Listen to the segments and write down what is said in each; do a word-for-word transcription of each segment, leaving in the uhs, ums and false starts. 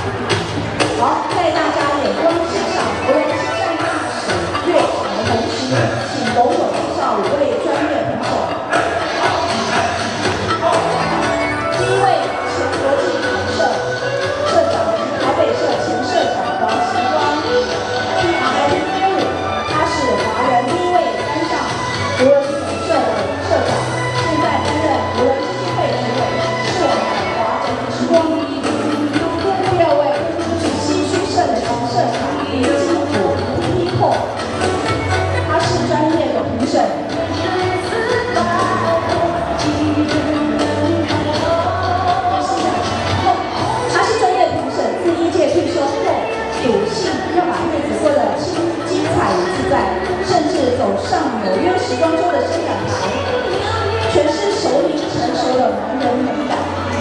好，在大家眼光欣赏国人亲善大使乐场的同时，请董总介绍五位专业评审。第一位，前国际评社社长及台北社前社长王习光 ，P R M 五，他是华人第一位担上国人总社的社长，现在担任国人基金会主委，是我们华整体时光。第二位。社的前社长林金虎 P P 后，他是专业的评审。他是专业评审，自一届退休后，笃信要把日子过得精精彩与自在，甚至走上纽约时装周的伸展台，诠释熟龄成熟的男人美感。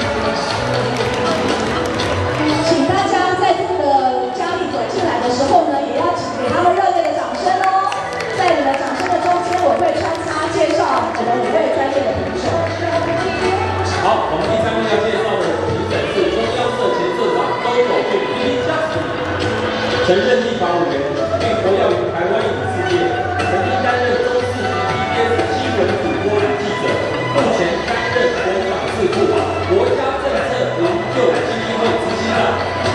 请大家在这个进来的时候呢，也要请给他们热烈的掌声哦！在你们掌声的中间，我会穿插介绍我们五位专业的评审。 好，我们第三位要介绍的评审是中央社前社长周守俊 P P 家属，曾任立法委员，并活跃于台湾影视界，曾经担任中视及 T B S 新闻主播与记者，目前担任国港智库国家政策研究基金会执行长。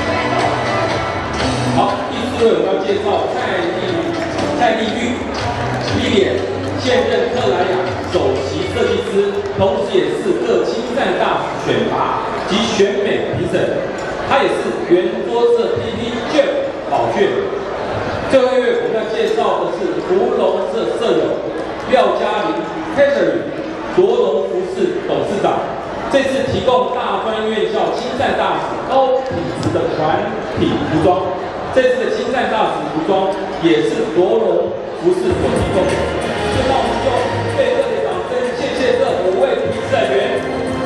好，第四位我们要介绍蔡丽蔡丽玉 ，Lilian 现任特莱雅首席设计师，同时也是各亲善大使选拔及选美评审。他也是圆桌社 P P Jeff 宝卷。最后一位我们要介绍的是福隆社社友廖嘉玲 Catherine 罗龙服饰董事长。这次提供大专院校亲善大使高品质的团体服装。这次的亲善大使服装也是罗龙服饰所提供的。那我们就最热烈掌声，谢谢这五位评审员。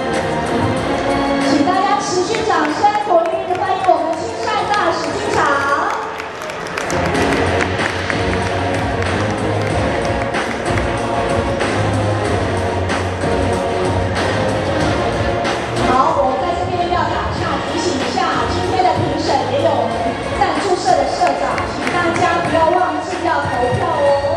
请大家持续掌声，鼓励的欢迎我们亲善大使进场。好，我在这边要打岔提醒一下，今天的评审也有我们赞助社的社长，请大家不要忘记要投票哦。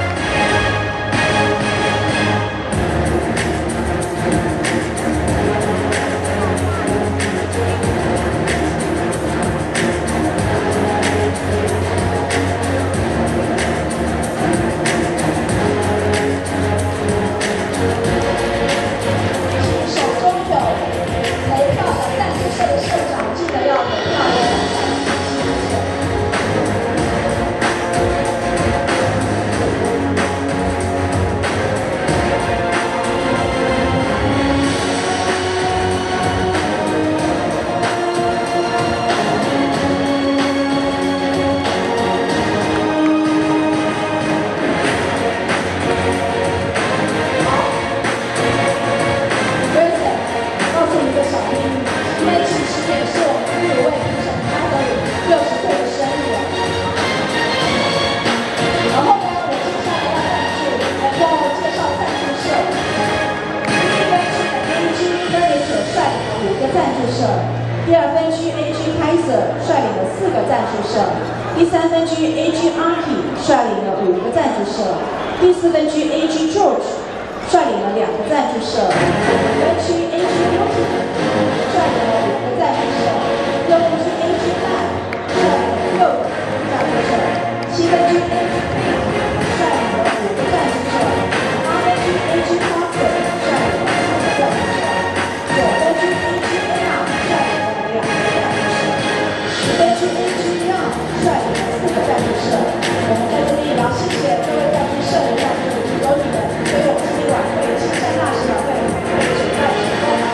手中有投票的赞助社的社长，记得要投票哦。第二分区 A G Kaiser 率领了四个赞助社，第三分区 A G Arky 率领了五个赞助社，第四分区 A G George 率领了两个赞助社，五分区 A G Woody 率领了五个赞助社，六分区 A G Man 率领了六个赞助社，七分区 A G B 率领了五个赞助社，八分区 A G Parker 率领了三个赞助社，九分区 A G Anna 率领了两个赞助社，十分区 A G Young 率领了四个赞助社。我们在这里也要谢谢各位赞助社的赞助，有你们，所以我们今天晚会亲善大使晚会可以举办成功。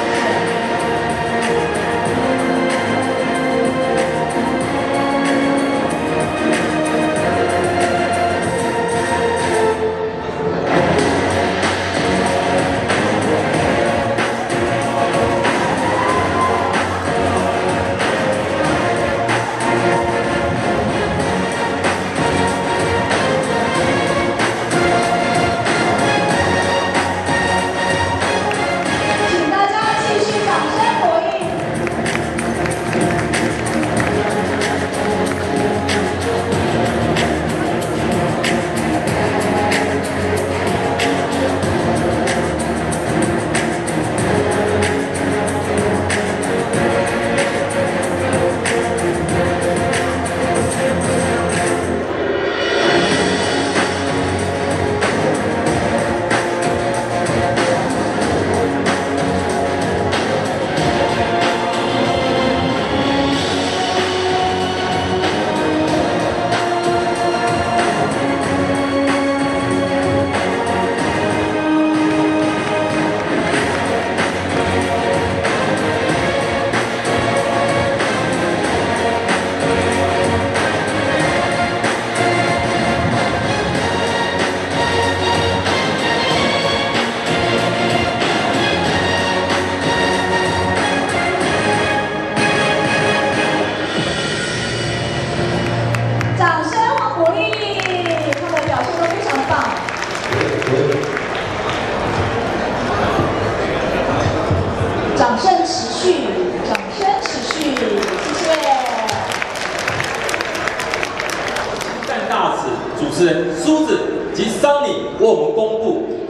主持人苏子及桑尼为我们公布